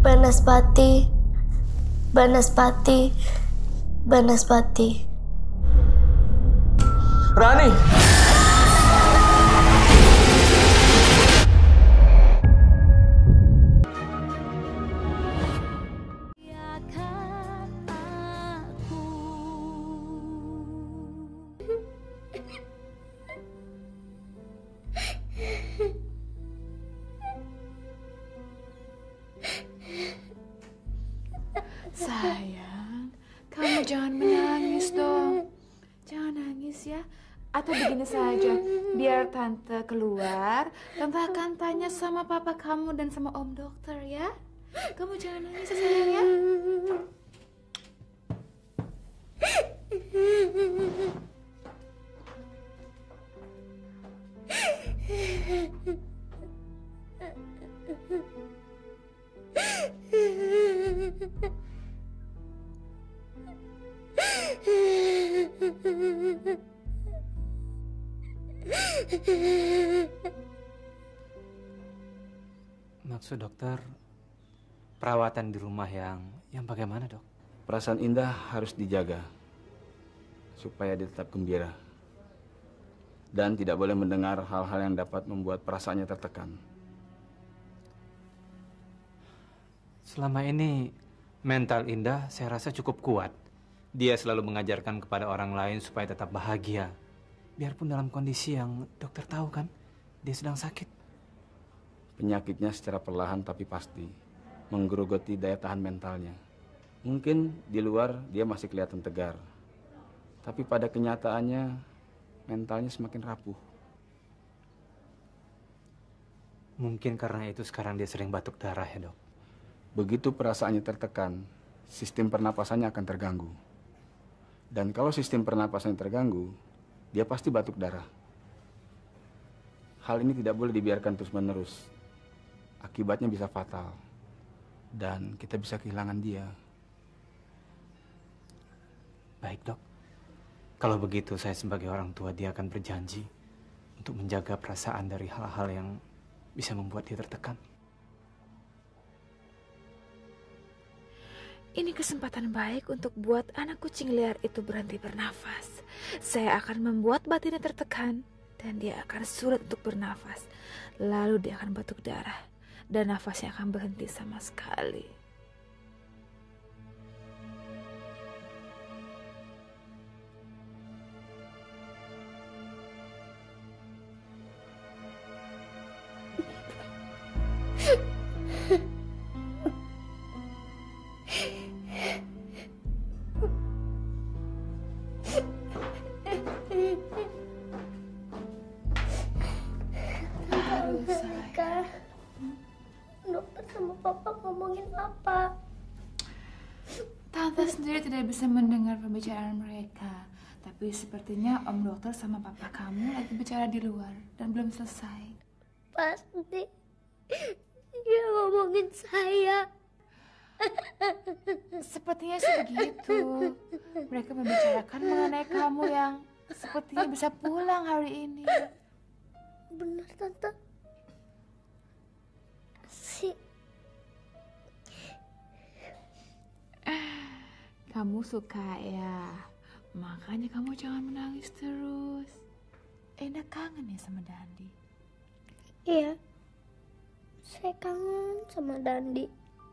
Banaspati, Banaspati, Banaspati. Rani! Sayang, kamu jangan menangis dong. Jangan nangis ya. Atau begini saja, biar tante keluar, tante akan tanya sama papa kamu dan sama om dokter ya. Kamu jangan nangis ya sayang ya. Maksud dokter, perawatan di rumah yang bagaimana, Dok? Perasaan Indah harus dijaga supaya dia tetap gembira dan tidak boleh mendengar hal-hal yang dapat membuat perasaannya tertekan. Selama ini mental Indah saya rasa cukup kuat. Dia selalu mengajarkan kepada orang lain supaya tetap bahagia. Biarpun dalam kondisi yang dokter tahu kan, dia sedang sakit. Penyakitnya secara perlahan tapi pasti menggerogoti daya tahan mentalnya. Mungkin di luar dia masih kelihatan tegar, tapi pada kenyataannya mentalnya semakin rapuh. Mungkin karena itu sekarang dia sering batuk darah ya, Dok. Begitu perasaannya tertekan, sistem pernapasannya akan terganggu. Dan kalau sistem pernapasannya terganggu, dia pasti batuk darah. Hal ini tidak boleh dibiarkan terus-menerus. Akibatnya bisa fatal. Dan kita bisa kehilangan dia. Baik, Dok. Kalau begitu saya sebagai orang tua dia akan berjanji untuk menjaga perasaan dari hal-hal yang bisa membuat dia tertekan. Ini kesempatan baik untuk buat anak kucing liar itu berhenti bernafas. Saya akan membuat batinnya tertekan dan dia akan sulit untuk bernafas. Lalu dia akan batuk darah dan nafasnya akan berhenti sama sekali. Dokter sama papa ngomongin apa? Tante sendiri tidak bisa mendengar pembicaraan mereka. Tapi sepertinya om dokter sama papa kamu lagi bicara di luar dan belum selesai. Pasti dia ngomongin saya. Sepertinya sih begitu. Mereka membicarakan mengenai kamu yang sepertinya bisa pulang hari ini. Benar, Tante. Kamu suka ya, makanya kamu jangan menangis terus. Indah kangen ya sama Dandi. Iya, saya kangen sama Dandi.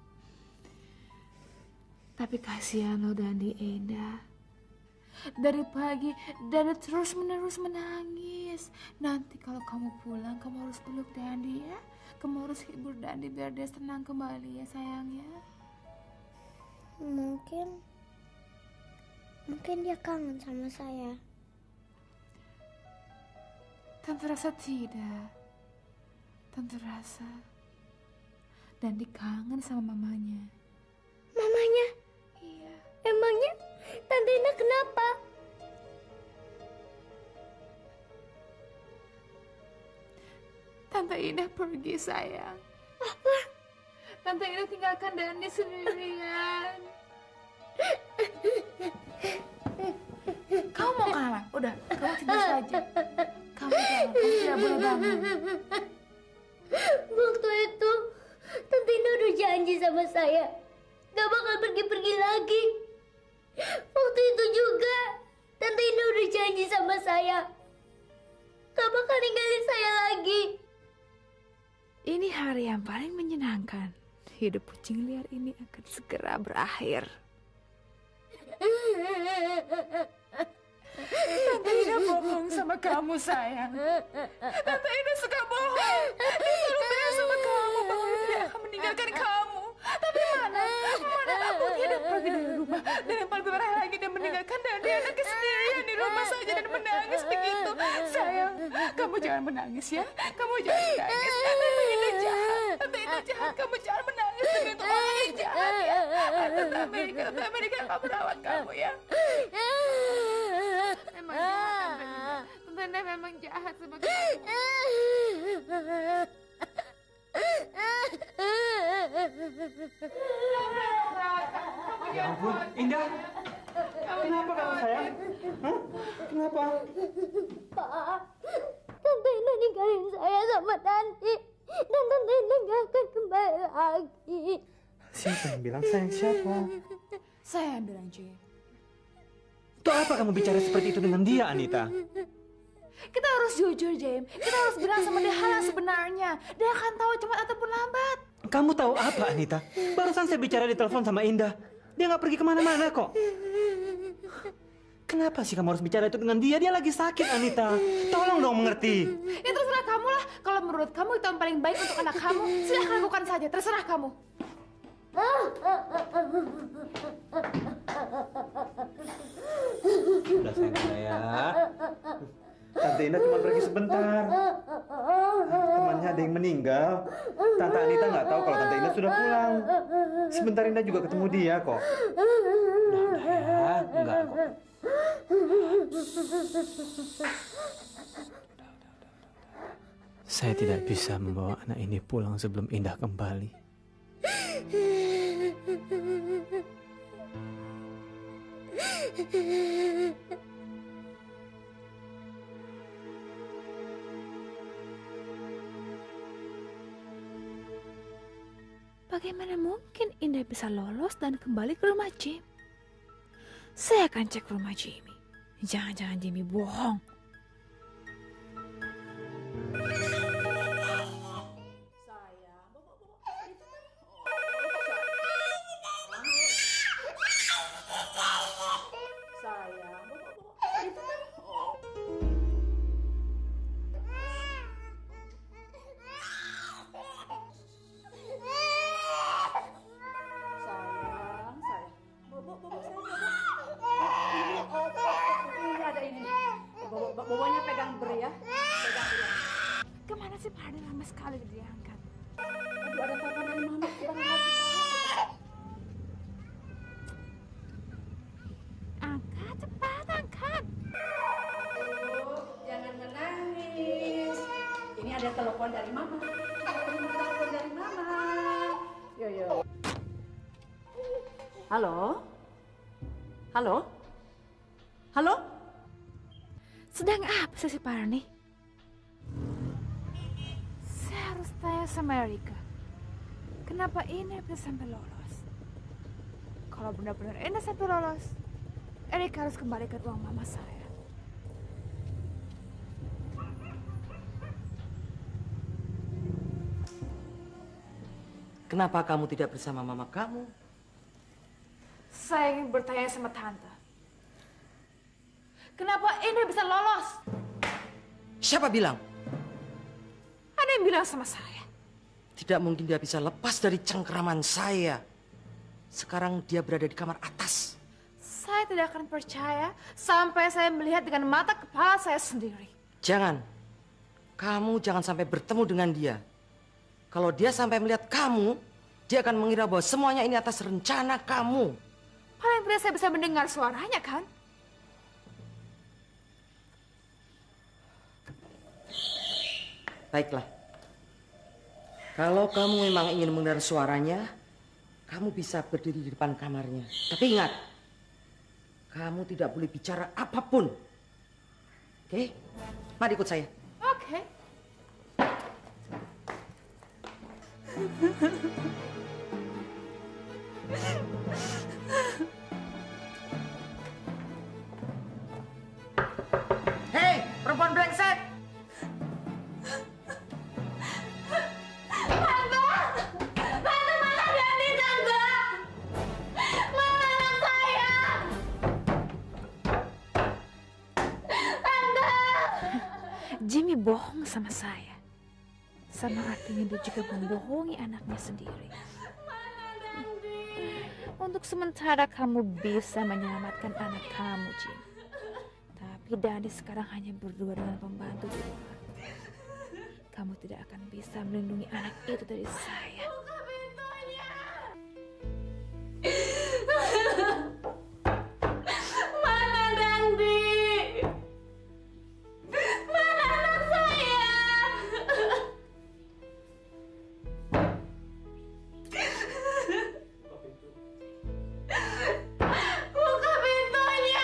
Tapi kasihan lo Dandi Indah. Dari pagi Dandi terus menerus menangis. Nanti kalau kamu pulang, kamu harus peluk Dandi ya. Kamu harus hibur Dandi biar dia senang kembali ya sayang ya. Mungkin dia kangen sama saya. Tante rasa tidak. Tante rasa Dandi kangen sama mamanya. Mamanya? Iya. Emangnya Tante Indah kenapa? Tante Indah pergi sayang. Apa? Tante Indah tinggalkan Dandi sendirian. Kamu mau kemana? Udah, kamu tidur saja. Kamu tidak boleh bangun. Waktu itu Tante Indah udah janji janji sama saya gak bakal pergi-pergi lagi. Waktu itu juga Tante Indah udah janji sama saya gak bakal ninggalin saya lagi. Ini hari yang paling menyenangkan. Hidup kucing liar ini akan segera berakhir. Tante Ina bohong sama kamu, sayang. Tante Ina suka bohong. Dia selalu bilang sama kamu bahwa dia tidak akan meninggalkan kamu. Tapi mana aku tidak pergi dari rumah. Dan yang paling parah lagi, dia meninggalkan Dani anaknya sendirian di rumah saja dan menangis begitu. Sayang, kamu jangan menangis ya. Kamu jangan menangis. Tante Ina jahat. Tante Ina jahat. Kamu jangan menangis begitu. Orang yang jahat ya. Tante Amerika akan merawat kamu ya. Emang jahat, Tante Ina memang jahat sama kamu. Ya ampun, Indah. Kenapa kamu sayang? Hah? Kenapa? Pak, Tante Indah ninggalin saya sama Tanti. Dan Tante Indah gak akan kembali lagi. Siapa yang bilang sayang siapa? Saya yang bilang, Jay. Untuk apa kamu bicara seperti itu dengan dia, Anita? Kita harus jujur, James. Kita harus bilang sama dia hal yang sebenarnya. Dia akan tahu cepat ataupun lambat. Kamu tahu apa, Anita? Barusan saya bicara di telepon sama Indah. Dia nggak pergi kemana-mana kok. Kenapa sih kamu harus bicara itu dengan dia? Dia lagi sakit, Anita. Tolong dong mengerti. Ya terserah kamu lah. Kalau menurut kamu itu yang paling baik untuk anak kamu, silahkan lakukan saja. Terserah kamu. Udah sayang ya. Tante Indah cuma pergi sebentar. Temannya ada yang meninggal. Tante Anita nggak tahu kalau Tante Indah sudah pulang. Sebentar Indah juga ketemu dia kok. Udah ya, enggak kok. Saya tidak bisa membawa anak ini pulang sebelum Indah kembali. Bagaimana mungkin Indah bisa lolos dan kembali ke rumah Jim? Saya akan cek rumah Jimmy. Jangan-jangan Jimmy bohong. Bobanya pegang beri ya. Pegang beri. Kemana sih Pak Ade? Lama sekali diangkat. Aduh, ada telepon dari mama. Angkat, cepat angkat. Jangan menangis. Ini ada telepon dari mama. Telepon dari mama. Yo. Halo? Halo? Halo? Sedang apa sih si Parni? Saya harus tanya sama Erika. Kenapa ini bisa sampai lolos? Kalau benar-benar ini sampai lolos, Erika harus kembalikan uang mama saya. Kenapa kamu tidak bersama mama kamu? Saya ingin bertanya sama Tante. Kenapa ini bisa lolos? Siapa bilang? Ada yang bilang sama saya. Tidak mungkin dia bisa lepas dari cengkeraman saya. Sekarang dia berada di kamar atas. Saya tidak akan percaya sampai saya melihat dengan mata kepala saya sendiri. Jangan. Kamu jangan sampai bertemu dengan dia. Kalau dia sampai melihat kamu, dia akan mengira bahwa semuanya ini atas rencana kamu. Paling tidak saya bisa mendengar suaranya, kan? Baiklah. Kalau kamu memang ingin mendengar suaranya, kamu bisa berdiri di depan kamarnya. Tapi ingat, kamu tidak boleh bicara apapun. Oke? Mari ikut saya. berbohong sama saya, sama artinya dia juga membohongi anaknya sendiri. Untuk sementara kamu bisa menyelamatkan anak kamu, Jim. Tapi Dani sekarang hanya berdua dengan pembantu di rumah. Kamu tidak akan bisa melindungi anak itu dari saya. Mana Dandi? Mana anak saya? Buka pintunya.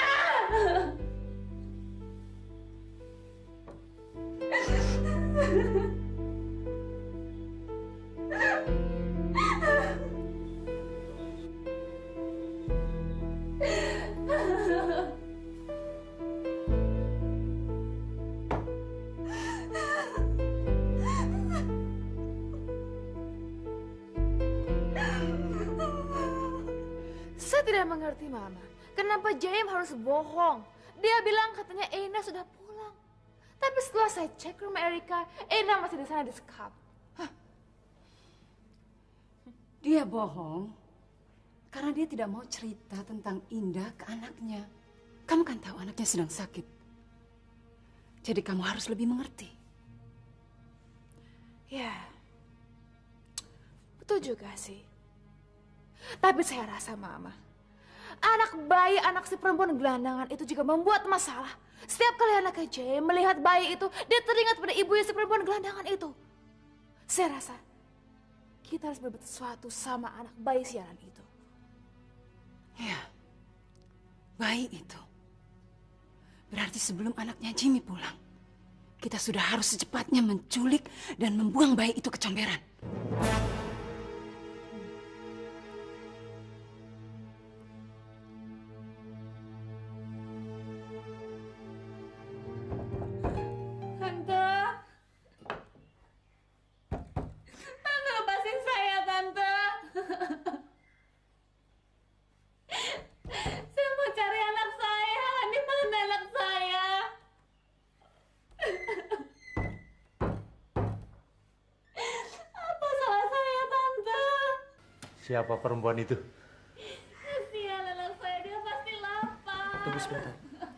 Saya tidak mengerti, Mama. Kenapa James harus bohong? Dia bilang katanya Ena sudah pulang. Tapi setelah saya cek rumah Erika, Ena masih di sana di sekap. Dia bohong karena dia tidak mau cerita tentang Indah ke anaknya. Kamu kan tahu anaknya sedang sakit. Jadi kamu harus lebih mengerti. Ya, betul juga sih. Tapi saya rasa, Mama, anak si perempuan gelandangan itu juga membuat masalah. Setiap kali anaknya James melihat bayi itu, dia teringat pada ibunya si perempuan gelandangan itu. Saya rasa kita harus berbuat sesuatu sama anak bayi sialan itu. Ya, bayi itu. Berarti sebelum anaknya Jimmy pulang, kita sudah harus secepatnya menculik dan membuang bayi itu ke comberan. Tante. Tante lepasin saya, Tante. Saya mau cari anak saya. Di mana anak saya? Apa salah saya, Tante? Siapa perempuan itu? Kasihan anak saya, dia pasti lapar. Tunggu sebentar.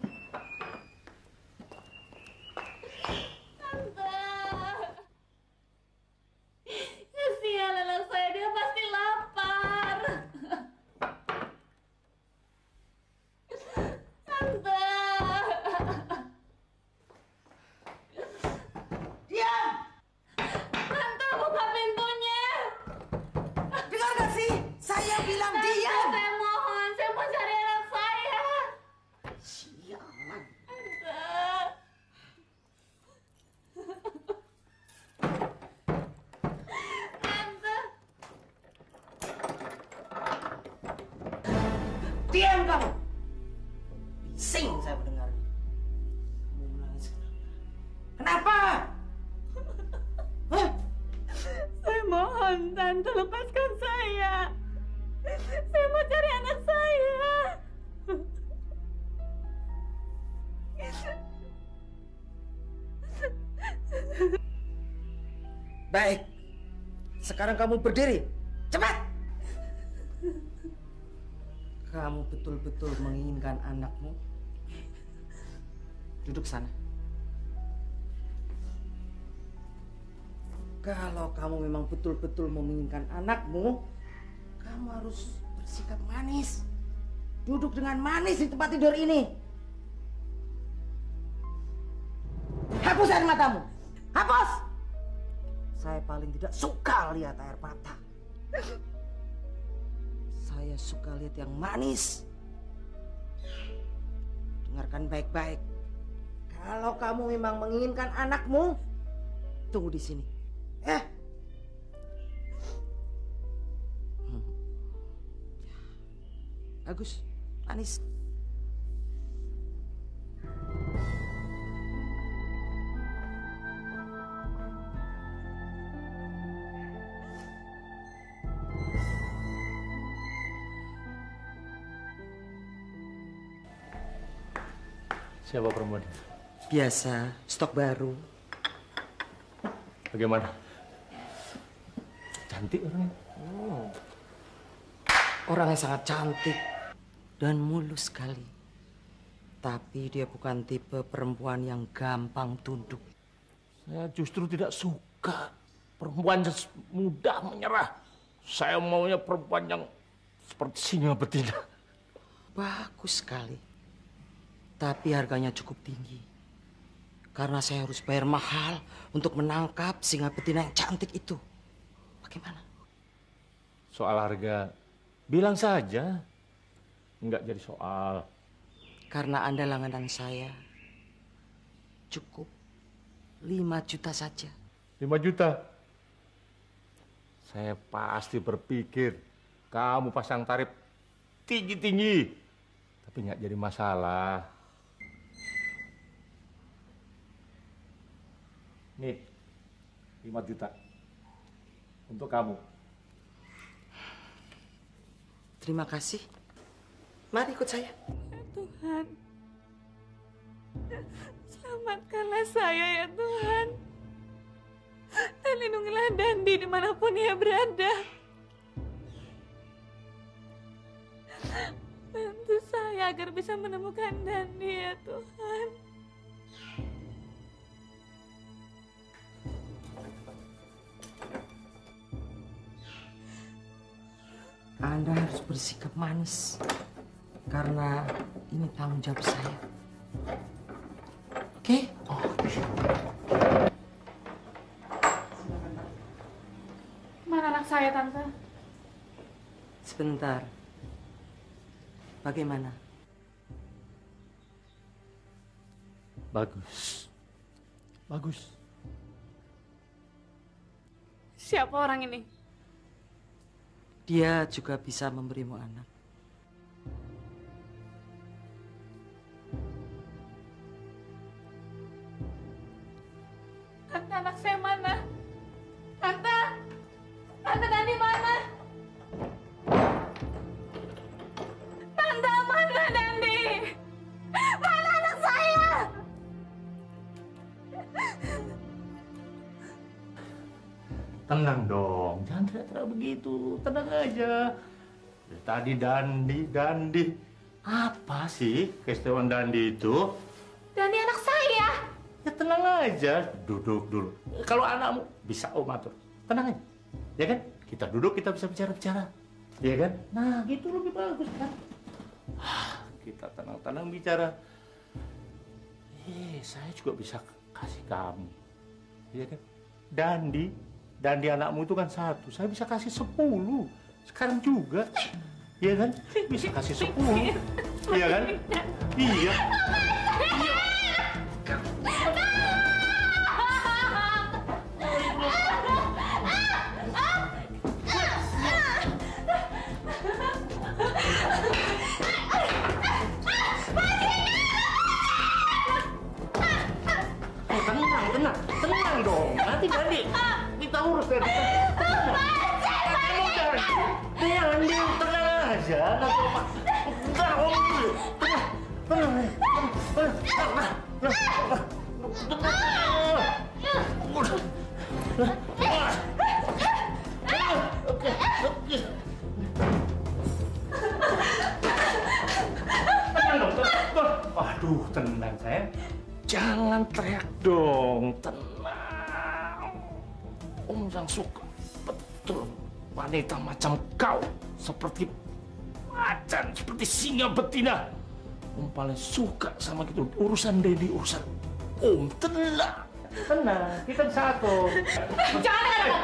Tante. Kasihan anak saya, dia pasti lapar. Tante. Diam! Tante, buka pintunya. Dengar gak sih? Saya bilang diam! Saya mohon, saya mau cari anak saya. Sialan. Tante. Tante. Diam kamu! Bising saya mendengarnya. Kamu menangis kenapa? Hah? Saya mohon, Tante, lepaskan saya. Saya mau cari anak saya. Baik. Sekarang kamu berdiri. Cepat! Kamu betul-betul menginginkan anakmu? Duduk sana. Kalau kamu memang betul-betul menginginkan anakmu, kamu harus bersikap manis. Duduk dengan manis di tempat tidur ini. Hapus air matamu. Hapus! Saya paling tidak suka lihat air mata. Saya suka lihat yang manis. Dengarkan baik-baik. Kalau kamu memang menginginkan anakmu, tunggu di sini. Bagus, manis. Siapa perempuan itu? Biasa, stok baru. Bagaimana? Cantik orangnya. Orangnya sangat cantik dan mulus sekali. Tapi dia bukan tipe perempuan yang gampang tunduk. Saya justru tidak suka perempuan yang mudah menyerah. Saya maunya perempuan yang seperti singa betina. Bagus sekali. Tapi harganya cukup tinggi. Karena saya harus bayar mahal untuk menangkap singa betina yang cantik itu. Bagaimana? Soal harga, bilang saja. Enggak jadi soal. Karena Anda langganan saya, cukup 5 juta saja. 5 juta? Saya pasti berpikir kamu pasang tarif tinggi-tinggi. Tapi nggak jadi masalah. Nih, 5 juta. Untuk kamu. Terima kasih. Mari ikut saya. Tuhan, selamatkanlah saya ya Tuhan. Dan lindungilah Dandi dimanapun ia berada. Bantu saya agar bisa menemukan Dandi ya Tuhan. Anda harus bersikap manis. Karena ini tanggung jawab saya. Oke? Mana anak saya, Tante? Sebentar. Bagaimana? Bagus. Bagus. Siapa orang ini? Dia juga bisa memberimu anak. Tante, anak saya mana? Tante! Tante Dandi mana? Tante, mana Dandi? Mana anak saya? Tenang dong, jangan teriak-teriak begitu. Tenang aja. Dari tadi Dandi. Apa sih keistimewaan Dandi itu? Dandi anak saya. Ya tenang aja, duduk dulu. Kalau anakmu bisa Om atur. Tenang aja. Ya kan? Kita duduk, kita bisa bicara-bicara. Ya kan? Nah, gitu lebih bagus kan? Kita tenang-tenang bicara. Saya juga bisa kasih kamu. Ya kan? Dandi anakmu itu kan 1. Saya bisa kasih 10. Sekarang juga. Iya kan? Bisa kasih 10. Iya kan? Iya. Tenang dong. Nanti kita urus ya. Dandi, tenang aja. Nanti Om dulu. Tenang. Oke. Tenang dong. Aduh, tenang sayang. Jangan teriak dong, tenang. Om yang suka betul wanita macam kau, seperti macan, seperti singa betina. Om paling suka sama gitu. Urusan Dedi, urusan Om. Tenang, kita satu. Jangan dekat-dekat.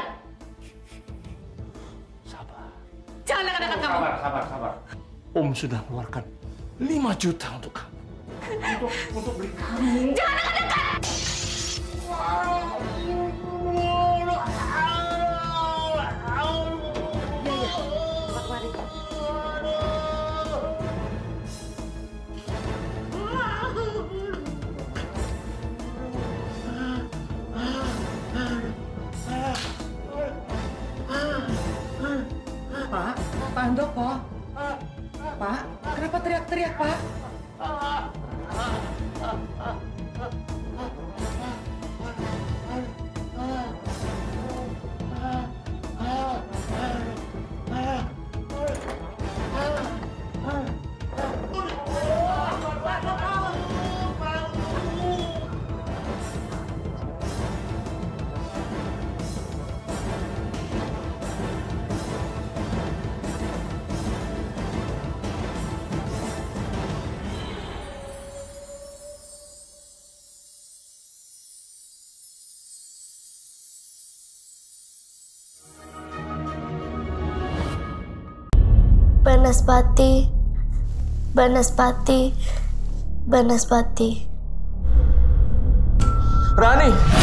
Sabar. Jangan dekat-dekat kamu. Sabar. Om sudah mengeluarkan 5 juta untuk kamu. Untuk beli kamu. Jangan dekat-dekat. Pak Handoko. Pak, kenapa teriak-teriak, Pak? Banaspati, Banaspati, Banaspati. Rani!